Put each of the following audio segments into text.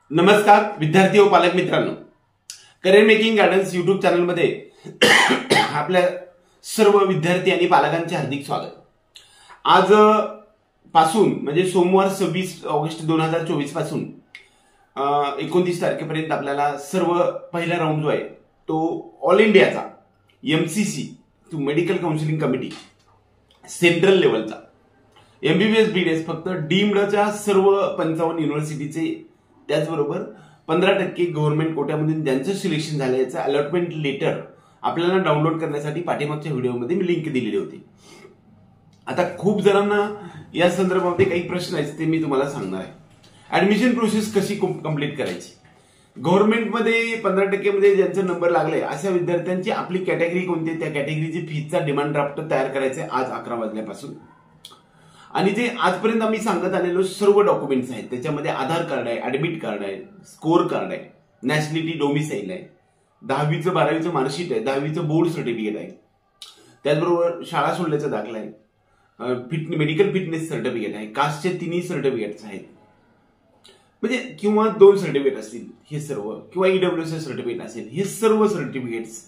नमस्कार विद्यार्थी व पालक मित्रांनो, करिअर मेकिंग गार्डन्स यूट्यूब चॅनलमध्ये आपल्या सर्व विद्यार्थी आणि पालकांचे हार्दिक स्वागत। आज पासून म्हणजे सोमवार 26 ऑगस्ट 2024 पासून 29 तारखेपर्यंत आपल्याला सर्व पहिला राऊंड जो आहे तो ऑल इंडियाचा MCC medical counselling committee central लेवलचा MBBS BDS फक्त डीम्डच्या सर्व 55 युनिव्हर्सिटीचे त्याचबरोबर 15% गव्हर्नमेंट कोट्यामधून ज्यांचं सिलेक्शन झालं याचं अलॉटमेंट लेटर आपल्याला डाउनलोड करण्यासाठी पाठीमागच्या व्हिडिओमध्ये मी लिंक दिलेली होती। आता खूप जणांना या संदर्भामध्ये काही प्रश्न आहेत ते मी तुम्हाला सांगणार आहे। ऍडमिशन प्रोसेस कशी कंप्लीट करायची, गव्हर्नमेंटमध्ये 15% मध्ये ज्यांचा नंबर लागलाय अशा विद्यार्थ्यांची आपली कॅटेगरी कोणती, त्या कॅटेगरीची फीचा डिमांड ड्राफ्ट तयार करायचे आज 11 वाजल्यापासून। आणि जे आजपर्यंत आम्ही सांगत आलेलो सर्व डॉक्युमेंट्स आहेत त्याच्यामध्ये आधार कार्ड आहे, ऍडमिट कार्ड आहे, स्कोर कार्ड आहे, नॅशनॅलिटी डोमिसाईल आहे, 10वीचं 12वीचं मार्कशीट आहे, 10वीचं बोर्ड सर्टिफिकेट आहे, त्याचबरोबर शाळा सोडल्याचा दाखला आहे, मेडिकल फिटनेस सर्टिफिकेट आहे, कास्टचे 3 सर्टिफिकेट्स आहेत, म्हणजे किंवा 2 सर्टिफिकेट असतील हे सर्व, किंवा EWS सर्टिफिकेट असेल, हे सर्व सर्टिफिकेट्स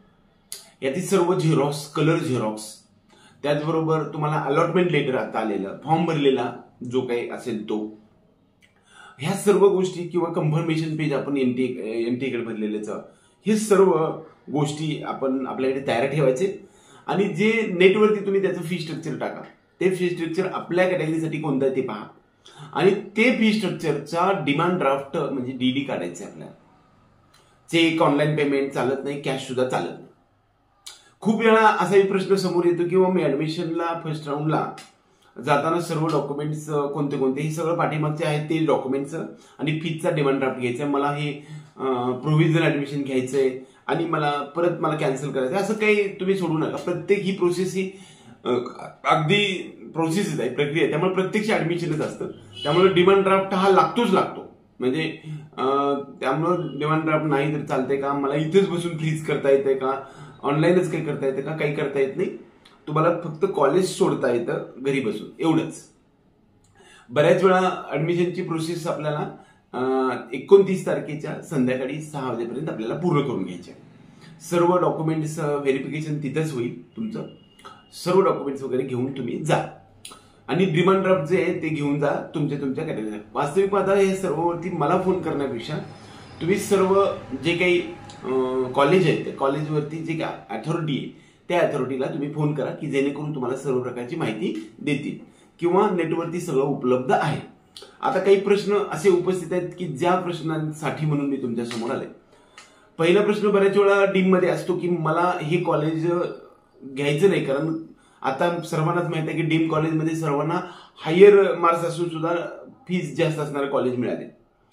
यातील सर्व झेरॉक्स, कलर झेरॉक्स, त्याचबरोबर तुम्हाला अलॉटमेंट लेटर आता आलेलं, फॉर्म भरलेला जो काही असेल तो, ह्या सर्व गोष्टी किंवा कन्फर्मेशन पेज आपण एनटीकडे भरलेल्याचं, हे सर्व गोष्टी आपण आपल्याकडे तयार ठेवायचे। आणि जे नेटवरती तुम्ही त्याचं फी स्ट्रक्चर टाका, ते फी स्ट्रक्चर आपल्या कॅटेगरीसाठी कोणतं आहे ते पहा आणि ते फी स्ट्रक्चरचा डिमांड ड्राफ्ट म्हणजे DD काढायचे आपल्याला। चेक, ऑनलाईन पेमेंट चालत नाही, कॅश सुद्धा चालत नाही। खूप वेळा असाही प्रश्न समोर येतो की मी ऍडमिशनला फर्स्ट राऊंडला जाताना सर्व डॉक्युमेंट्स कोणते कोणते, हे सगळं पाठीमागचे आहेत ते डॉक्युमेंट्स आणि फीचा डिमांड ड्राफ्ट घ्यायचा, मला हे प्रोव्हिजनल ऍडमिशन घ्यायचंय आणि मला कॅन्सल करायचं, असं काही तुम्ही सोडू नका। प्रत्येक ही प्रोसेस ही अगदी प्रोसेस आहे, प्रक्रिया आहे, त्यामुळे प्रत्यक्ष ऍडमिशनच असतं, त्यामुळे डिमांड ड्राफ्ट हा लागतो। म्हणजे त्यामुळे डिमांड ड्राफ्ट नाही तर चालतंय का, मला इथेच बसून फ्रीज करता येते का, ऑनलाईनच काही करता येतं का, काही करता येत नाही, तुम्हाला फक्त कॉलेज सोडता येतं घरी बसून, एवढंच। बऱ्याच वेळा ऍडमिशनची प्रोसेस आपल्याला 29 तारखेच्या संध्याकाळी 6 वाजेपर्यंत आपल्याला पूर्ण करून घ्यायचे। सर्व डॉक्युमेंट्स व्हेरिफिकेशन तिथंच होईल, तुमचं सर्व डॉक्युमेंट्स वगैरे घेऊन तुम्ही जा आणि डिमांड ड्राफ्ट जे आहे ते घेऊन जा तुमच्या कॅटेगरीला। वास्तविक पाहता हे सर्ववरती मला फोन करण्यापेक्षा तुम्ही सर्व जे काही कॉलेज आहे त्या कॉलेजवरती जे अथॉरिटी आहे त्या अथॉरिटीला तुम्ही फोन करा की जेणेकरून तुम्हाला सर्व प्रकारची माहिती देतील किंवा नेटवरती सगळं उपलब्ध आहे। आता काही प्रश्न असे उपस्थित आहेत की ज्या प्रश्नांसाठी म्हणून मी तुमच्या समोर आले। पहिला प्रश्न बऱ्याच वेळा डीम मध्ये असतो की मला हे कॉलेज घ्यायचं नाही, कारण आता सर्वांनाच माहिती आहे की डीम कॉलेजमध्ये सर्वांना हायर मार्क्स असून सुद्धा फीस जास्त असणारे कॉलेज मिळाले।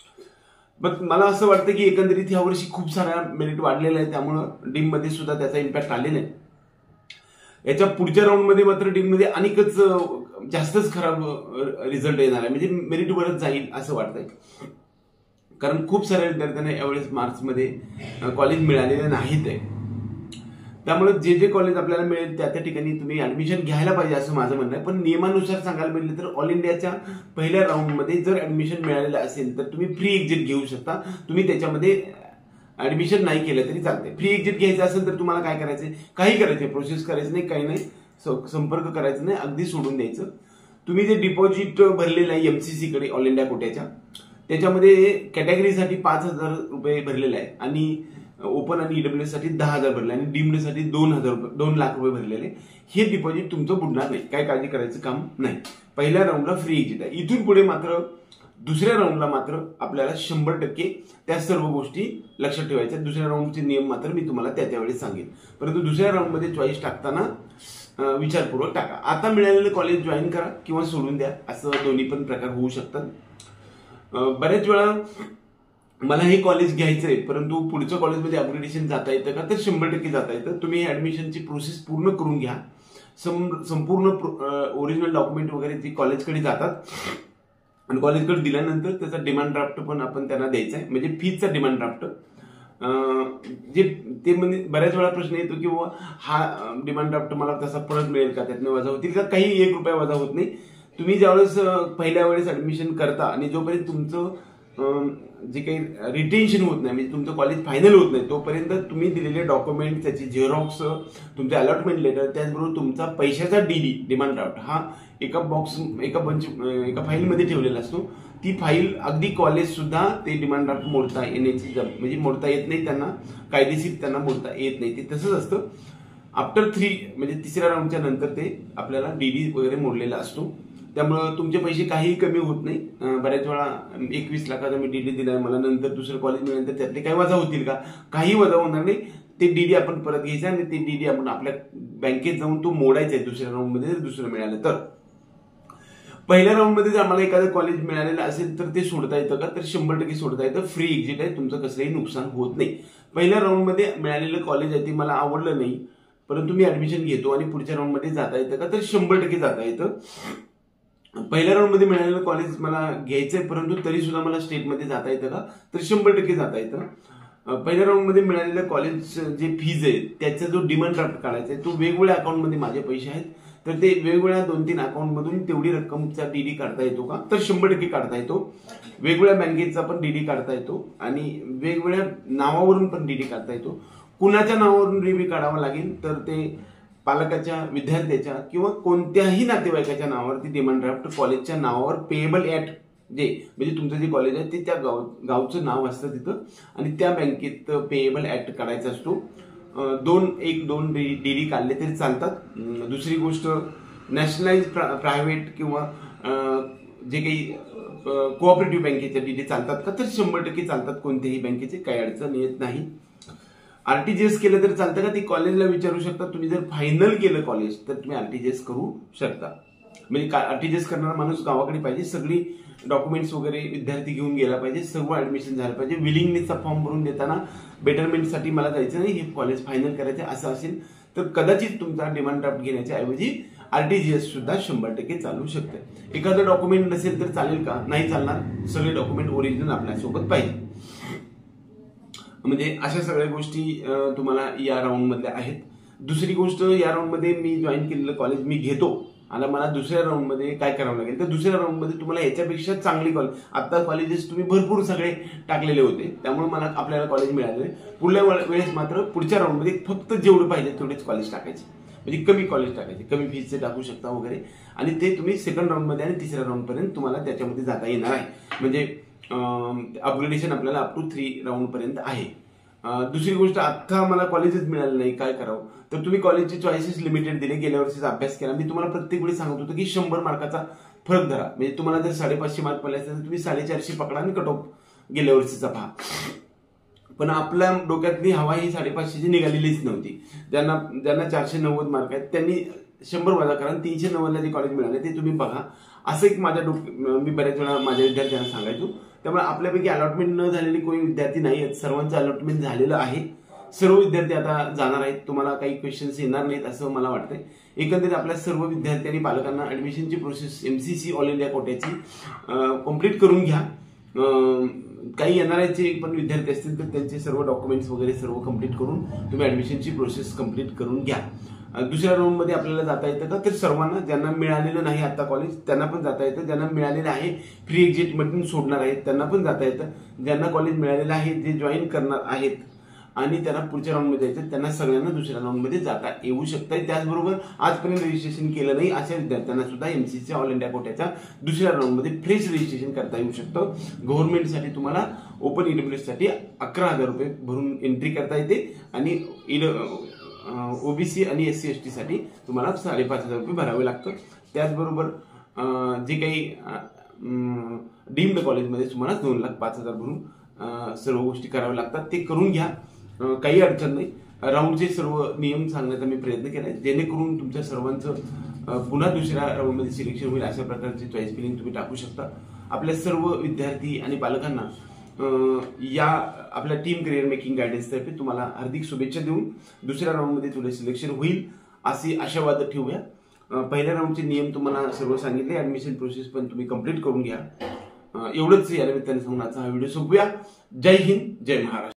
पण मला असं वाटतं की एकंदरीत ह्या वर्षी खूप सारा मेरिट वाढलेला आहे, त्यामुळं डीम मध्ये सुद्धा त्याचा इम्पॅक्ट आलेला आहे। याच्या पुढच्या राऊंड मध्ये मात्र डीम मध्ये अनेकच जास्तच खराब रिझल्ट येणार आहे, म्हणजे मेरिट वरच जाईल असं वाटतंय, कारण खूप साऱ्या विद्यार्थ्यांना यावेळेस मार्क्स मध्ये कॉलेज मिळालेले नाहीत आहे। त्यामुळे जे कॉलेज आपल्याला मिळेल त्या ठिकाणी तुम्ही ऍडमिशन घ्यायला पाहिजे असं माझं म्हणणं आहे। पण नियमानुसार सांगायला मिळाले तर ऑल इंडियाच्या पहिल्या राऊंडमध्ये जर ऍडमिशन मिळालेलं असेल तर तुम्ही फ्री एक्झिट घेऊ शकता। तुम्ही त्याच्यामध्ये ऍडमिशन नाही केलं तरी चालते। फ्री एक्झिट घ्यायचं असेल तर तुम्हाला काय करायचंय, काही करायचंय, प्रोसेस करायचं नाही, काही नाही, संपर्क करायचं नाही, अगदी सोडून द्यायचं। तुम्ही जे डिपॉझिट भरलेलं आहे MCC कडे ऑल इंडिया कोट्याच्या, त्याच्यामध्ये कॅटेगरीसाठी 5,000 रुपये भरलेले आहे आणि ओपन आणि EWS साठी 10,000 भरले आणि डीम्ड साठी 2 लाख रुपये भरलेले, हे डिपॉझिट तुमचं बुडणार नाही, काय काळजी करायचं काम नाही। पहिल्या राऊंडला फ्री एक्झिट आहे। इथून पुढे मात्र दुसऱ्या राऊंडला मात्र आपल्याला 100% त्या सर्व गोष्टी लक्षात ठेवायच्या। दुसऱ्या राऊंडचे नियम मात्र मी तुम्हाला त्यावेळेस सांगेन, परंतु दुसऱ्या राऊंडमध्ये चॉईस टाकताना विचारपूर्वक टाका। आता मिळालेलं कॉलेज जॉईन करा किंवा सोडून द्या, असं दोन्ही पण प्रकार होऊ शकतात। बऱ्याच वेळा मला हे कॉलेज घ्यायचंय परंतु पुढच्या कॉलेजमध्ये अपग्रेडेशन जाता येतं का, तर 100% जाता येतं। तुम्ही ऍडमिशनची प्रोसेस पूर्ण करून घ्या, संपूर्ण ओरिजिनल डॉक्युमेंट वगैरे ती कॉलेजकडे जातात आणि कॉलेजकडे दिल्यानंतर त्याचा डिमांड ड्राफ्ट पण आपण त्यांना द्यायचा आहे, म्हणजे फीचा डिमांड ड्राफ्ट। जे ते म्हणजे बऱ्याच वेळा प्रश्न येतो की हा डिमांड ड्राफ्ट मला तसा परत मिळेल का, त्यातनं वजा होतील का, काही 1 रुपया वजा होत नाही। तुम्ही ज्यावेळेस पहिल्या वेळेस ऍडमिशन करता आणि जोपर्यंत तुमचं जे काही रिटेन्शन होत नाही, म्हणजे तुमचं कॉलेज फायनल होत नाही तोपर्यंत तुम्ही दिलेले डॉक्युमेंट, त्याची झेरॉक्स, तुमचं अलॉटमेंट लेटर, त्याचबरोबर तुमचा पैशाचा डीडी डिमांड ड्राफ्ट हा एका फाईलमध्ये ठेवलेला असतो. ती फाईल अगदी कॉलेज सुद्धा ते डिमांड ड्राफ्ट मोडता येण्याची म्हणजे मोडता येत नाही, त्यांना कायदेशीर त्यांना मोडता येत नाही. ते तसंच असतं. आफ्टर 3 म्हणजे तिसऱ्या राऊंडच्या नंतर ते आपल्याला डीडी वगैरे मोडलेला असतो. त्यामुळं तुमचे पैसे काही कमी होत नाही. बऱ्याच वेळा 21 लाखाचा मी डीडी दिलाय, मला नंतर दुसरं कॉलेज मिळाल्यानंतर त्यातले काही वजा होतील का? काही वजा होणार नाही. ते डीडी आपण परत घ्यायचं आणि ते डीडी आपण आपल्या बँकेत जाऊन तो मोडायचा आहे दुसऱ्या राऊंडमध्ये, जर दुसरं मिळालं तर. पहिल्या राऊंडमध्ये जर आम्हाला एखादं कॉलेज मिळालेलं असेल तर ते सोडता येतं का? तर 100% सोडता येतं. फ्री एक्झिट आहे, तुमचं कसलंही नुकसान होत नाही. पहिल्या राऊंडमध्ये मिळालेलं कॉलेज आहे ते मला आवडलं नाही, परंतु मी ऍडमिशन घेतो आणि पुढच्या राऊंडमध्ये जाता येतं का? तर 100% जाता येतं. पहिल्या राऊंडमध्ये मिळालेलं कॉलेज मला घ्यायचंय, परंतु तरी सुद्धा मला स्टेटमध्ये जाता येतं का? तर 100% जाता येतं. पहिल्या राऊंडमध्ये मिळालेलं कॉलेज जे फीज आहे त्याचा जो डिमांड ड्राफ्ट काढायचा आहे तो वेगवेगळ्या अकाउंटमध्ये माझे पैसे आहेत, तर ते वेगवेगळ्या 2-3 अकाउंटमधून तेवढी रक्कमचा डीडी काढता येतो का? तर 100% काढता येतो. वेगवेगळ्या बँकेचा पण डीडी काढता येतो आणि वेगवेगळ्या नावावरून पण डीडी काढता येतो. कुणाच्या नावावरून डीडी काढावं लागेल तर ते पालकाच्या, विद्यार्थ्याच्या किंवा कोणत्याही नातेवाईकाच्या नावावरती डिमांड ड्राफ्ट कॉलेजच्या नावावर पेएबल ऍट जे म्हणजे तुमचं जे कॉलेज आहे ते त्या गावचं नाव असतं तिथं आणि त्या बँकेत पेएबल ऍट काढायचा असतो. 2 डीडी काढले तरी चालतात. दुसरी गोष्ट, नॅशनलाइज प्रायव्हेट किंवा जे काही कोऑपरेटिव्ह बँकेच्या डीडी चालतात का? तर 100% चालतात. कोणत्याही बँकेचे काही अडचण येत नाही. आरटीजीएस केलं तर चालतं का? ती कॉलेजला विचारू शकता. तुम्ही जर फायनल केलं कॉलेज तर तुम्ही आरटीजीएस करू शकता. म्हणजे आरटीजीएस करणारा माणूस गावाकडे पाहिजे, सगळी डॉक्युमेंट्स वगैरे विद्यार्थी घेऊन गेला पाहिजे, सर्व ऍडमिशन झालं पाहिजे. विलिंगनेसचा फॉर्म भरून देताना बेटरमेंटसाठी मला जायचं नाही, हे कॉलेज फायनल करायचं असं असेल तर कदाचित तुमचा डिमांड ड्राफ्ट घेण्याच्या ऐवजी आरटीजीएस सुद्धा 100% चालू शकते. एखादं डॉक्युमेंट नसेल तर चालेल का? नाही चालणार. सगळे डॉक्युमेंट ओरिजिनल आपल्यासोबत पाहिजे. म्हणजे अशा सगळ्या गोष्टी तुम्हाला या राऊंड मधल्या आहेत. दुसरी गोष्ट, या राऊंड मध्ये मी जॉईन केलेलं कॉलेज मी घेतो आणि मला दुसऱ्या राऊंड मध्ये काय करावं लागेल तर दुसऱ्या राऊंड मध्ये तुम्हाला याच्यापेक्षा चांगली कॉलेज, आता कॉलेजेस तुम्ही भरपूर सगळे टाकलेले होते त्यामुळे मला आपल्याला कॉलेज मिळाले. पुढल्या वेळेस मात्र पुढच्या राऊंड मध्ये फक्त जेवढं पाहिजे तेवढेच कॉलेज टाकायचे, म्हणजे कमी कॉलेज टाकायचे, कमी फीजचे टाकू शकता वगैरे, आणि ते तुम्ही सेकंड राऊंड मध्ये आणि तिसऱ्या राऊंड पर्यंत तुम्हाला त्याच्यामध्ये जाता येणार आहे. म्हणजे अपग्रेडेशन आपल्याला अप टू 3 राऊंड पर्यंत आहे. दुसरी गोष्ट, आता मला कॉलेजच मिळालं नाही, काय करावं? तर तुम्ही कॉलेजचे चॉईसेस लिमिटेड दिले, गेल्या वर्षीचा अभ्यास केला. मी तुम्हाला प्रत्येक वेळी सांगत होतो की 100 मार्काचा फरक धरा. म्हणजे तुम्हाला जर 550 मार्क पडले असतील तर तुम्ही 450 पकडा आणि कट ऑफ गेल्या वर्षीचा पहा. पण आपल्या डोक्यातली हवा ही 550ची निघालेलीच नव्हती. ज्यांना 490 मार्क आहेत त्यांनी 100 वजा करा, 390ला जे कॉलेज मिळाले ते तुम्ही बघा. असं एक मी बऱ्याच वेळा माझ्या विद्यार्थ्यांना सांगायचो. त्यामुळे आपल्यापैकी अलॉटमेंट न झालेली कोणी विद्यार्थी नाही आहेत, सर्वांचं अलॉटमेंट झालेलं आहे. सर्व विद्यार्थी आता जाणार आहेत. तुम्हाला काही क्वेश्चन्स येणार नाहीत असं मला वाटतंय. एकंदरीत आपल्या सर्व विद्यार्थी आणि पालकांना ऍडमिशनची प्रोसेस MCC ऑल इंडिया कोट्याची कम्प्लीट करून घ्या. काही येणाऱ्याचे पण विद्यार्थी असतील तर त्यांचे सर्व डॉक्युमेंट्स वगैरे सर्व कम्प्लीट करून तुम्ही ऍडमिशनची प्रोसेस कम्प्लीट करून घ्या. दुसऱ्या राऊंड मध्ये आपल्याला जाता येतं का? तर सर्वांना, ज्यांना मिळालेलं नाही आता कॉलेज त्यांना पण जाता येतं. ज्यांना मिळालेलं आहे, फ्री एक्झिट मधून सोडणार आहेत त्यांना पण जाता येतं. ज्यांना कॉलेज मिळालेलं आहे, जे जॉईन करणार आहेत आणि त्यांना पुढच्या राऊंड मध्ये जायचं त्यांना सगळ्यांना दुसऱ्या राऊंड मध्ये जाता येऊ शकतं. त्याचबरोबर आजपर्यंत रजिस्ट्रेशन केलं नाही अशा विद्यार्थ्यांना सुद्धा MCC ऑल इंडिया कोट्याच्या दुसऱ्या राऊंड मध्ये फ्रेश रजिस्ट्रेशन करता येऊ शकतं. गव्हर्नमेंटसाठी तुम्हाला ओपन EWS साठी 11,000 रुपये भरून एंट्री करता येते आणि OBC आणि SC ST साठी तुम्हाला 5,500 रुपये भरावे लागतं. त्याचबरोबर जे काही डीम्ड कॉलेजमध्ये तुम्हाला 2,05,000 भरून सर्व गोष्टी कराव्या लागतात. ते करून घ्या, काही अडचण नाही. राऊंडचे सर्व नियम सांगण्याचा मी प्रयत्न केलाय जेणेकरून तुमच्या सर्वांचं पुन्हा दुसऱ्या राऊंडमध्ये सिलेक्शन होईल अशा प्रकारची चॉईस फिलिंग तुम्ही टाकू शकता. आपल्या सर्व विद्यार्थी आणि पालकांना या आपल्या टीम करिअर मेकिंग गायडन्स तर्फे तुम्हाला हार्दिक शुभेच्छा देऊन दुसऱ्या राऊंडमध्ये तुला सिलेक्शन होईल अशी आशावाद ठेवूया. पहिल्या राऊंडचे नियम तुम्हाला सर्व सांगितले, ऍडमिशन प्रोसेस पण तुम्ही कंप्लीट करून घ्या. एवढंच या निमित्ताने सांगून आजचा हा व्हिडिओ संपवूया. जय हिंद, जय महाराष्ट्र.